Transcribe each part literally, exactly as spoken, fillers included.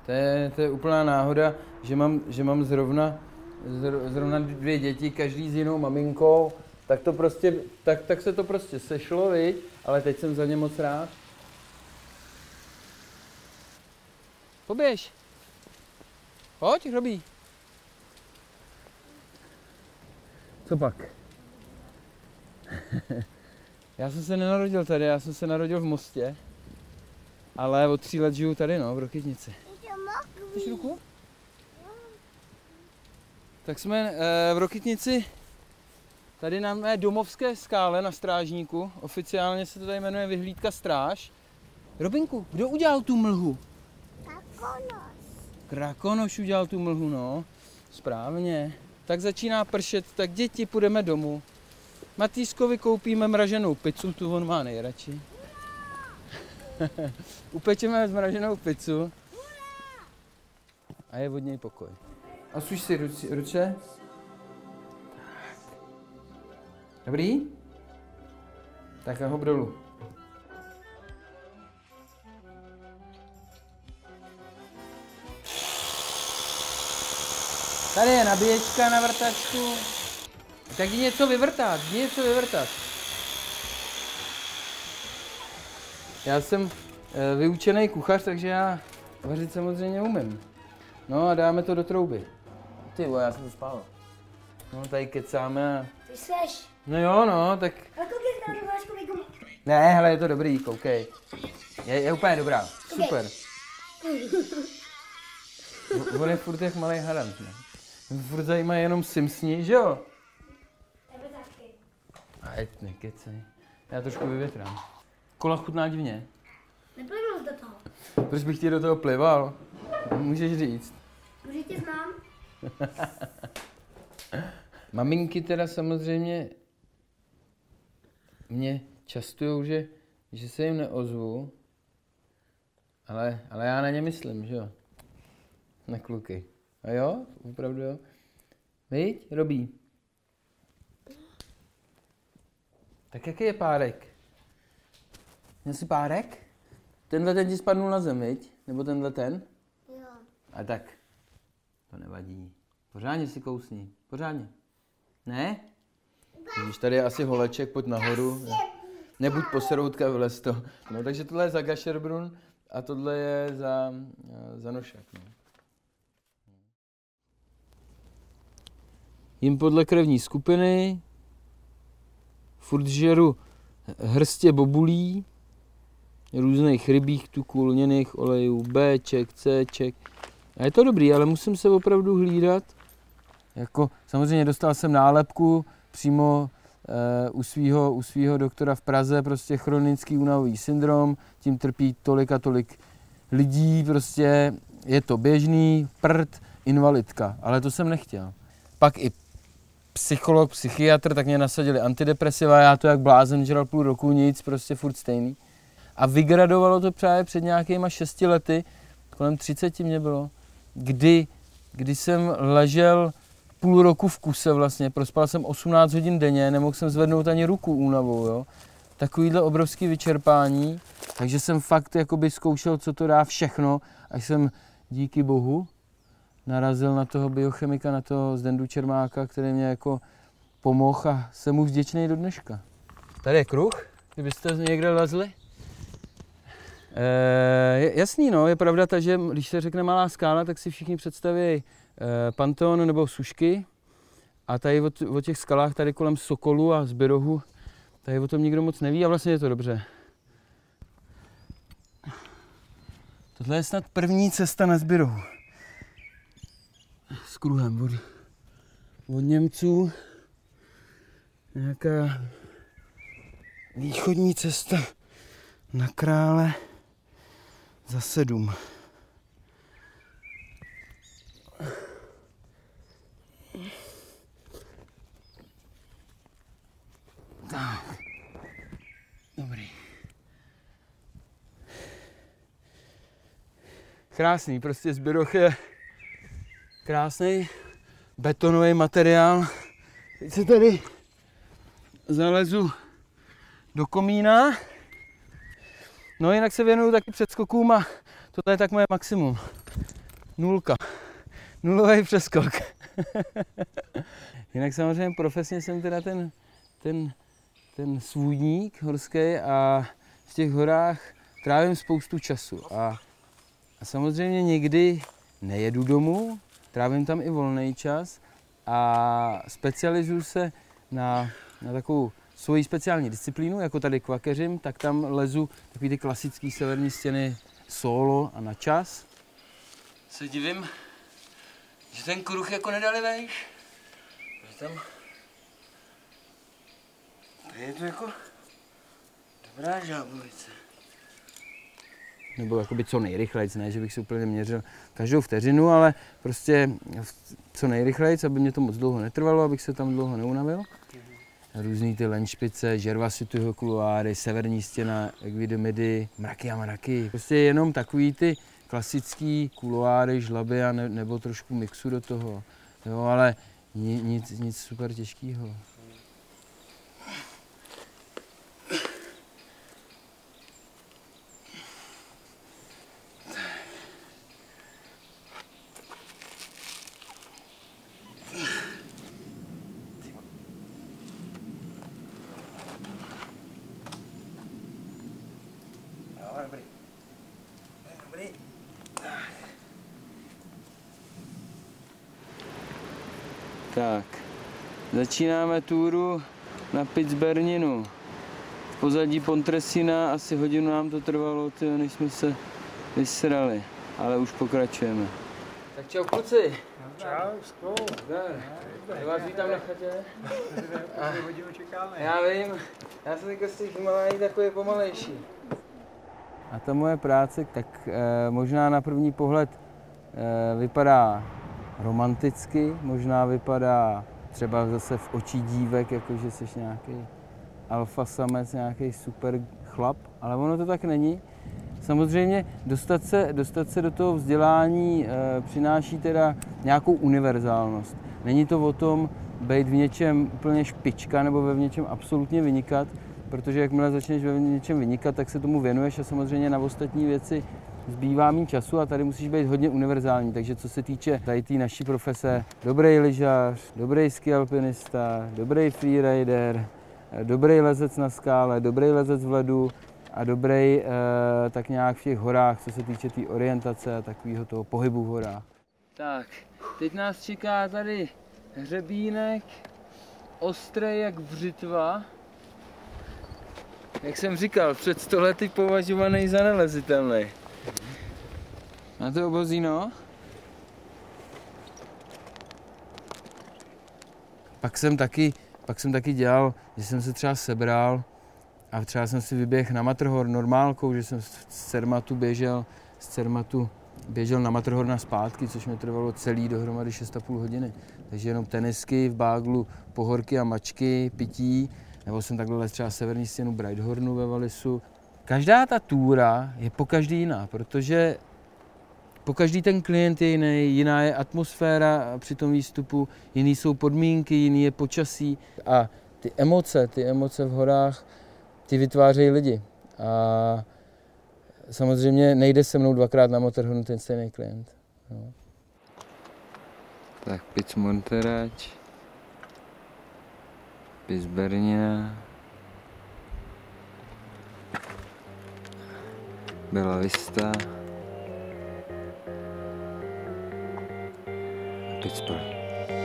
To je, to je úplná náhoda, že mám, že mám zrovna, zrovna dvě děti, každý s jinou maminkou, tak, to prostě, tak, tak se to prostě sešlo, viď? Ale teď jsem za ně moc rád. Poběž. Pojď, Robí. Co pak? Já jsem se nenarodil tady, já jsem se narodil v Mostě, ale od tří let žiju tady, no, v Rokytnici. Chceš ruku? Tak jsme e, v Rokytnici, tady na mé domovské skále na Strážníku, oficiálně se to tady jmenuje Vyhlídka Stráž. Robinku, kdo udělal tu mlhu? Krakonoš. Krakonoš udělal tu mlhu, no, správně. Tak začíná pršet, tak děti, půjdeme domů. Matýskovi koupíme mraženou pizzu, tu on má nejradši. Upečeme zmraženou pizzu a je od něj pokoj. A suš si ruce. ruce. Tak. Dobrý? Tak a hop dolů. Tady je nabíječka na vrtačku. Tak jdi něco vyvrtat, jdi něco vyvrtat. Já jsem e, vyučený kuchař, takže já vařit samozřejmě umím. No a dáme to do trouby. Ty vole, já jsem to spál. No tady kecáme a... Ty seš. No jo, no, tak... A kolik je tam vášku vykum? Ne, hele, je to dobrý, koukej. Je, je úplně dobrá, super. On je furt jak malej harant, ne? Furt zajímají jenom Simpsoni, že jo? Tebe taky. A ať nekecej. Já trošku vyvětrám. Kola chutná divně. Neplivnu do toho. Proč bych ti do toho plival? Můžeš říct. Protože tě znám. Maminky teda samozřejmě mě častujou, že, že se jim neozvu, ale, ale já na ně myslím, že jo? Na kluky. A jo? Opravdu jo? Viď? Robí. Tak jaký je párek? Měl jsi párek? Tenhle ten ti spadnul na zem, viď? Nebo tenhle ten? Jo. A tak. To nevadí. Pořádně si kousni. Pořádně. Ne? Vidíš, tady je asi holeček, pojď nahoru. Nebuď poseroutka, vylez to. No, takže tohle je za Gašerbrun a tohle je za, za Nošák. No. Jím podle krevní skupiny, furt žeru hrstě bobulí, různých rybích tuků, lněných olejů, Bček, Cček. A je to dobrý, ale musím se opravdu hlídat. Jako, samozřejmě dostal jsem nálepku přímo e, u svého u svýho doktora v Praze, prostě chronický únavový syndrom, tím trpí tolik a tolik lidí, prostě je to běžný, prd, invalidka, ale to jsem nechtěl. Pak i psycholog, psychiatr, tak mě nasadili antidepresiva, já to jak blázen žral půl roku, nic, prostě furt stejný. A vygradovalo to právě před nějakýma šesti lety, kolem třiceti mě bylo, kdy, kdy jsem ležel půl roku v kuse vlastně, prospal jsem osmnáct hodin denně, nemohl jsem zvednout ani ruku únavou, jo. Takovýhle obrovský vyčerpání, takže jsem fakt jakoby zkoušel, co to dá všechno, až jsem díky bohu narazil na toho biochemika, na toho Zdendu Čermáka, který mě jako pomohl a jsem mu vděčný do dneška. Tady je kruh, kdybyste někde lezli. E, jasný, no, je pravda ta, že když se řekne Malá Skála, tak si všichni představí e, Panteon nebo Sušky. A tady o, o těch skalách tady kolem Sokolu a Zbyrohu, tady o tom nikdo moc neví a vlastně je to dobře. Tohle je snad první cesta na Zbyrohu. S kruhem od, od Němců. Nějaká východní cesta na Krále za sedm. Tak. Dobrý. Krásný, prostě Zbyrov je krásný betonový materiál. Teď se tady zalezu do komína. No jinak se věnuju taky předskokům a tohle je tak moje maximum. Nulka. Nulový přeskok. Jinak samozřejmě profesně jsem teda ten, ten, ten svůdník horský a v těch horách trávím spoustu času. A, a samozřejmě někdy nejedu domů, trávím tam i volný čas a specializuju se na, na takovou svoji speciální disciplínu, jako tady kvakeřím, tak tam lezu takový ty klasický severní stěny solo a na čas. Se divím, že ten kruh jako nedali vejš, že tam je to jako dobrá žábovice. Nebo jakoby co nejrychlejc, ne, že bych si úplně měřil každou vteřinu, ale prostě co nejrychlejc, aby mě to moc dlouho netrvalo, abych se tam dlouho neunavil. Různý ty lenšpice, žervasituho kuluáry, severní stěna, Egvidomidy, mraky a mraky. Prostě jenom takový ty klasický kuluáry, žlaby a ne, nebo trošku mixu do toho, jo, ale nic, nic super těžkého. Dobrý. Dobrý. Tak, začínáme túru na Pittsburninu. V pozadí Pontresina, asi hodinu nám to trvalo, tyjo, než jsme se vysrali, ale už pokračujeme. Tak čau kluci. Čau, skvěl. Já vás vítám na chatě. Hodinu čekáme. Já vím, já jsem z těch Himalají takový pomalejší. A ta moje práce tak e, možná na první pohled e, vypadá romanticky, možná vypadá třeba zase v očí dívek, jako že jsi nějaký alfa samec, nějaký super chlap, ale ono to tak není. Samozřejmě dostat se, dostat se do toho vzdělání e, přináší teda nějakou univerzálnost. Není to o tom být v něčem úplně špička nebo ve v něčem absolutně vynikat, protože jakmile začneš ve něčem vynikat, tak se tomu věnuješ a samozřejmě na ostatní věci zbývá méně času a tady musíš být hodně univerzální. Takže co se týče tady té naší profese, dobrý lyžař, dobrý ski alpinista, dobrý freerider, dobrý lezec na skále, dobrý lezec v ledu a dobrý eh, tak nějak v těch horách, co se týče té tý orientace a takového toho pohybu v horách. Tak, teď nás čeká tady hřebínek, ostrý jak břitva. Jak jsem říkal, před sto lety považovaný za nelezitelný. Na to obozíno. Pak jsem taky, pak jsem taky dělal, že jsem se třeba sebral a třeba jsem si vyběhl na Matterhorn normálkou, že jsem z Cermatu běžel, z Cermatu běžel na Matterhorn na zpátky, což mi trvalo celý dohromady šest a půl hodiny. Takže jenom tenisky v báglu, pohorky a mačky, pití. Nebo jsem takhle třeba severní stěnu Breithornu ve Wallisu. Každá ta túra je po každý jiná, protože po každý ten klient je jiný, jiná je atmosféra při tom výstupu, jiný jsou podmínky, jiný je počasí a ty emoce, ty emoce v horách, ty vytvářejí lidi. A samozřejmě nejde se mnou dvakrát na Matterhornu ten stejný klient. No. Tak Pittsmonterač. Pittsburnina, Bella Vista, Pittsburgh.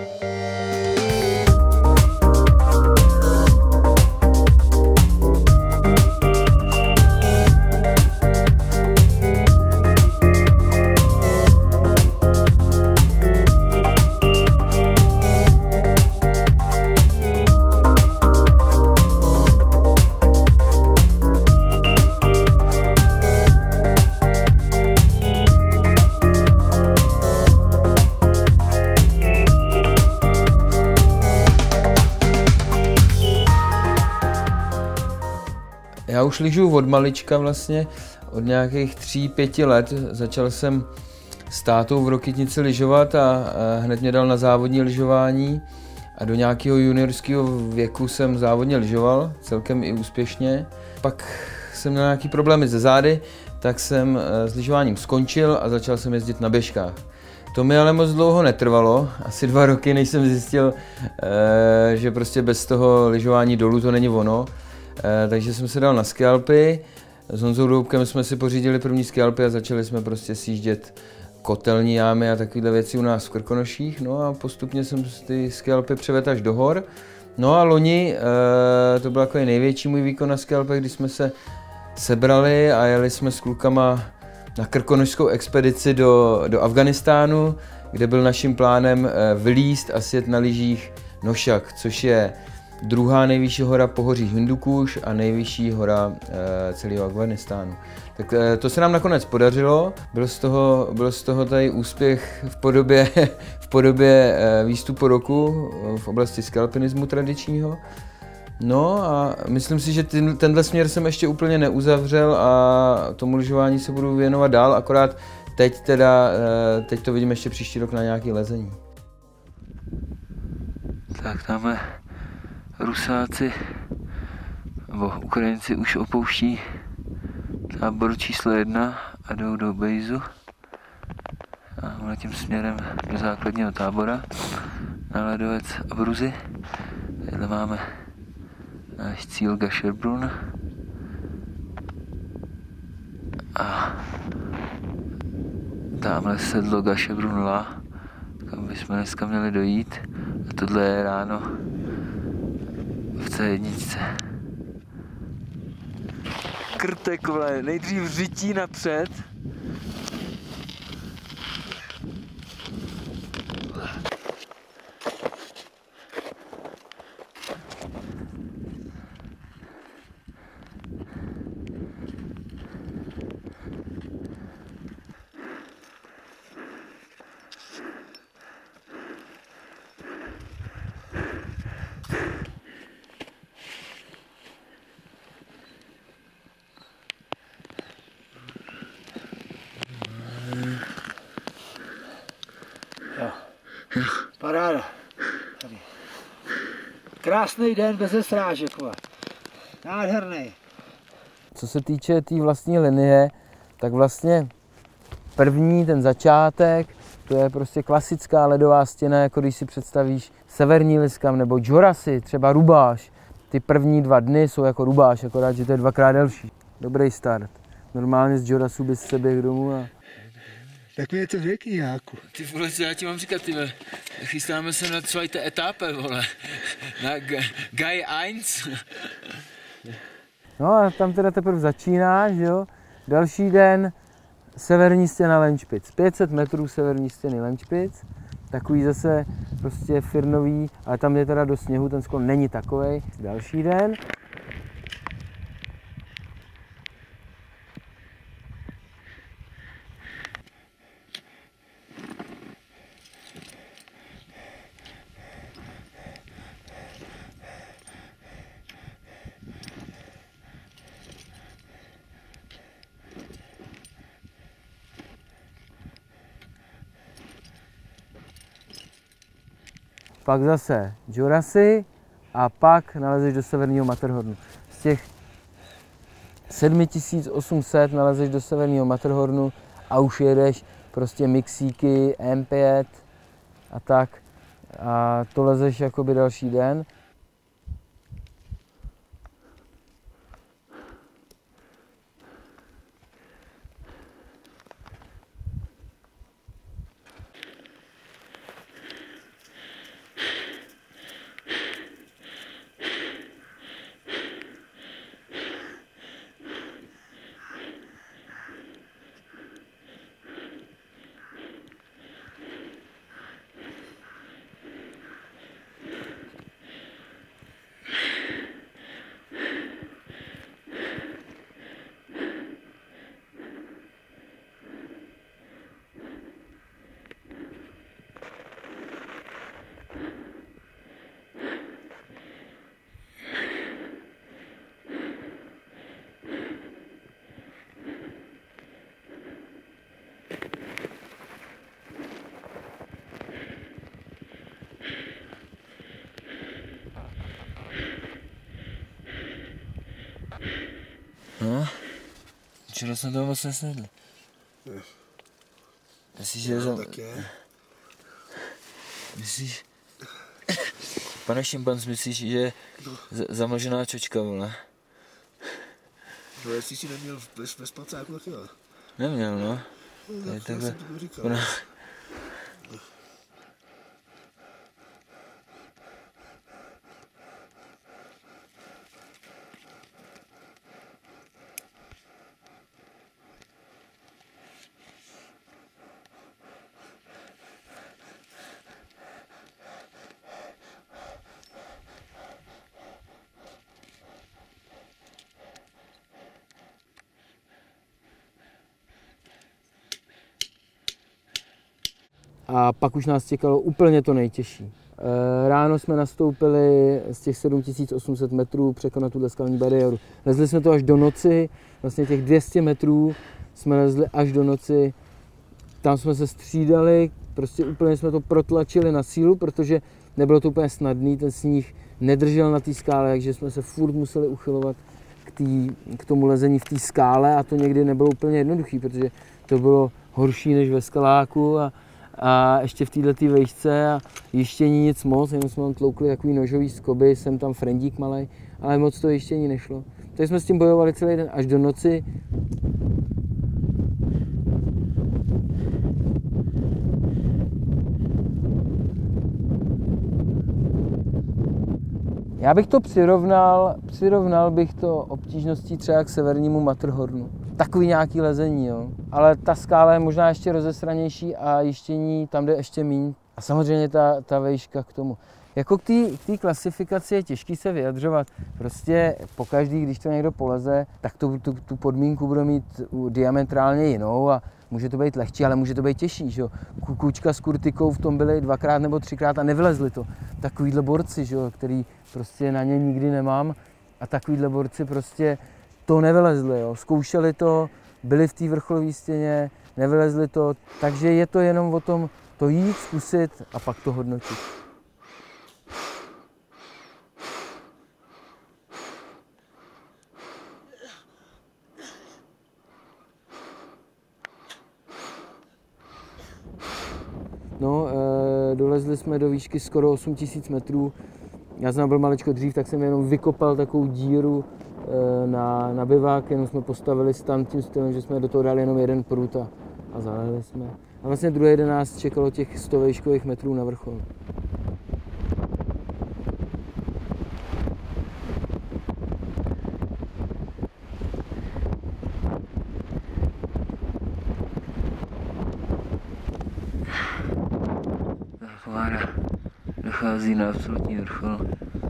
Já už lyžuju od malička vlastně, od nějakých tří, pěti let. Začal jsem s tátou v Rokytnici lyžovat a hned mě dal na závodní lyžování. A do nějakého juniorského věku jsem závodně lyžoval, celkem i úspěšně. Pak jsem měl nějaký problémy se zády, tak jsem s lyžováním skončil a začal jsem jezdit na běžkách. To mi ale moc dlouho netrvalo, asi dva roky, než jsem zjistil, e, že prostě bez toho lyžování dolů to není ono. E, takže jsem se dal na skialpy, s Honzou Doubkem jsme si pořídili první skialpy a začali jsme prostě sjíždět kotelní jámy a takovéhle věci u nás v Krkonoších. No a postupně jsem ty skialpy převedl až do hor. No a loni, e, to byl takový největší můj výkon na skialpech, kdy jsme se sebrali a jeli jsme s klukama na krkonošskou expedici do, do Afghánistánu, kde byl naším plánem vylízt a sjet na lyžích Nošak, což je druhá nejvyšší hora pohoří Hindukuš a nejvyšší hora e, celého Afghánistánu. Tak e, to se nám nakonec podařilo, byl z toho, byl z toho tady úspěch v podobě, v podobě e, výstupu roku v oblasti skalpinismu tradičního. No a myslím si, že ten, tenhle směr jsem ještě úplně neuzavřel a tomu lyžování se budu věnovat dál, akorát teď teda, teď to vidím ještě příští rok na nějaké lezení. Tak tamhle Rusáci, nebo Ukrajinci už opouští tábor číslo jedna a jdou do bejzu. A tím směrem do základního tábora na ledovec Abruzi. Tady máme náš cíl Gasherbrum a tamhle sedlo Gasherbrum La, kam bychom dneska měli dojít, a tohle je ráno v C jedna. Krtek, vole, nejdřív řití napřed. Paráda. Tady. Krásný den bez srážek. Nádherný. Co se týče té tý vlastní linie, tak vlastně první, ten začátek, to je prostě klasická ledová stěna, jako když si představíš Severní Liskam nebo Džorasy, třeba Rubáš. Ty první dva dny jsou jako Rubáš, akorát, že to je dvakrát delší. Dobrý start. Normálně z Džorasů bys se běh domů a... Tak mi něco řekni, Jáku. Ty vole, co já ti mám říkat, ty vole. Chystáme se na druhé etapě, vole. Na Gai jedna. No a tam teda teprve začíná, že jo. Další den severní stěna Lenšpic. pět set metrů severní stěny Lenšpic. Takový zase prostě firnový, ale tam je teda do sněhu, ten sklon není takovej. Další den. Pak zase Džorasy a pak nalezeš do severního Matterhornu. Z těch sedm tisíc osm set nalezeš do severního Matterhornu a už jedeš prostě mixíky, M pět a tak. A to lezeš jakoby další den. No, včera jsme toho moc nesnědli. Jestliže No, jsem... tak je. Myslíš? Pane šimpanz, myslíš, že je zamlžená čočka, vole? No, jestli jsi neměl bez, bez pacáku, tak jo. Neměl, no. No tak já jsem to říkal. A pak už nás čekalo úplně to nejtěžší. Ráno jsme nastoupili z těch sedm tisíc osm set metrů překonat tuhle skalní bariéru. Lezli jsme to až do noci, vlastně těch dvě stě metrů jsme lezli až do noci. Tam jsme se střídali, prostě úplně jsme to protlačili na sílu, protože nebylo to úplně snadný, ten sníh nedržel na té skále, takže jsme se furt museli uchylovat k, tý, k tomu lezení v té skále a to někdy nebylo úplně jednoduché, protože to bylo horší než ve skaláku a A ještě v této vejšce a jištění nic moc, jenom jsme tam tloukli takový nožový skoby, jsem tam frendík malej, ale moc to jištění nešlo. Takže jsme s tím bojovali celý den až do noci. Já bych to přirovnal, přirovnal bych to obtížností třeba k severnímu Matterhornu. Takový nějaký lezení, jo. Ale ta skála je možná ještě rozesranější a jištění tam jde ještě míň. A samozřejmě ta, ta vejška k tomu. Jako k té klasifikaci je těžký se vyjadřovat. Prostě pokaždý, když to někdo poleze, tak tu, tu, tu podmínku bude mít diametrálně jinou a může to být lehčí, ale může to být těžší. Že jo? Kukučka s Kurtikou v tom byli dvakrát nebo třikrát a nevylezli to. Takovýhle borci, že jo, který prostě na ně nikdy nemám a takovýhle borci prostě to nevylezli. Jo? Zkoušeli to, byli v té vrcholové stěně, nevylezli to, takže je to jenom o tom to jít, zkusit a pak to hodnotit. No, e, dolezli jsme do výšky skoro osm tisíc metrů. Já jsem byl maličko dřív, tak jsem jenom vykopal takovou díru e, na, na bivák, jenom jsme postavili stan tím stylem, že jsme do toho dali jenom jeden prut a, a zaleli jsme. A vlastně druhý den nás čekalo těch sto výškových metrů na vrchol. Mára dochází na absolutní vrchol.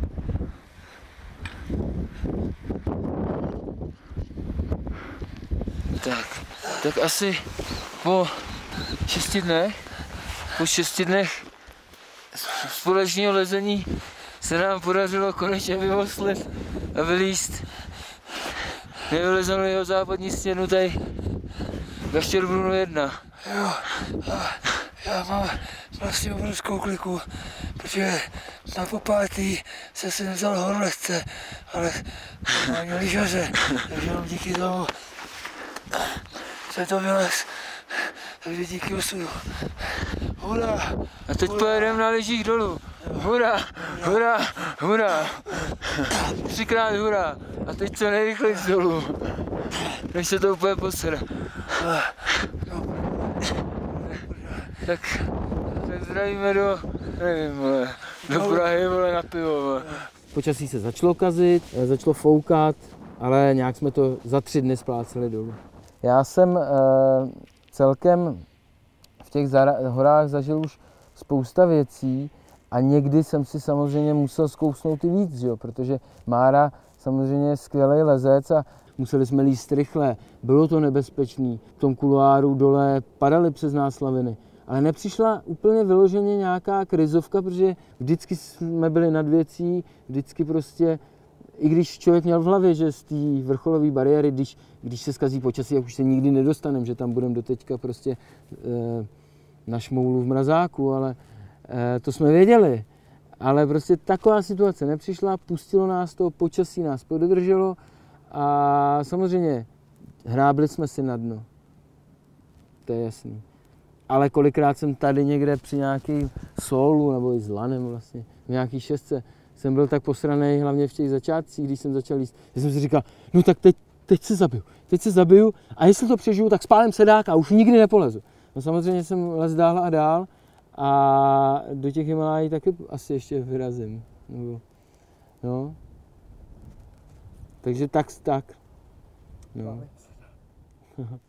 Tak, tak asi po šesti dnech, po šesti dnech společného lezení se nám podařilo konečně vyhoslit a vylízt nevylezenou jeho západní stěnu tady ve Štěrbrunu jedna. Jo, já mám vlastně obrovskou kliku, protože na popátý se si nevzal horu lehce, ale mám lyžaře, takže jenom díky tomu se to vylez, takže díky osudu. Hurá! A teď pojedeme na lyžích dolů. Hurá, hurá, hurá. Třikrát hurá. A teď co nejrychleji dolů. Než se to úplně posere. Tak, tak zdravíme do, nevím, vole, do Prahy, vole, na pivo, vole. Počasí se začalo kazit, začalo foukat, ale nějak jsme to za tři dny spláceli dolů. Já jsem e, celkem v těch horách zažil už spousta věcí a někdy jsem si samozřejmě musel zkousnout i víc, jo, protože Mára samozřejmě je skvělý lezec a museli jsme líst rychle, bylo to nebezpečný, v tom kuloáru dole padaly přes nás laviny. Ale nepřišla úplně vyloženě nějaká krizovka, protože vždycky jsme byli nad věcí, vždycky prostě, i když člověk měl v hlavě, že z té vrcholové bariéry, když, když se zkazí počasí, jak už se nikdy nedostaneme, že tam budeme doteďka prostě e, na šmoulu v mrazáku, ale e, to jsme věděli. Ale prostě taková situace nepřišla, pustilo nás to, počasí nás podrželo a samozřejmě hrábli jsme si na dno. To je jasný. ale kolikrát jsem tady někde při nějakém solu nebo i s lanem vlastně, v nějaký šestce, jsem byl tak posranej, hlavně v těch začátcích, když jsem začal jíst, že jsem si říkal, no tak teď, teď se zabiju, teď se zabiju a jestli to přežiju, tak spálím sedák a už nikdy nepolezu. No samozřejmě jsem lez dál a dál a do těch Himalájí taky asi ještě vyrazím. No. Takže tak, tak. No.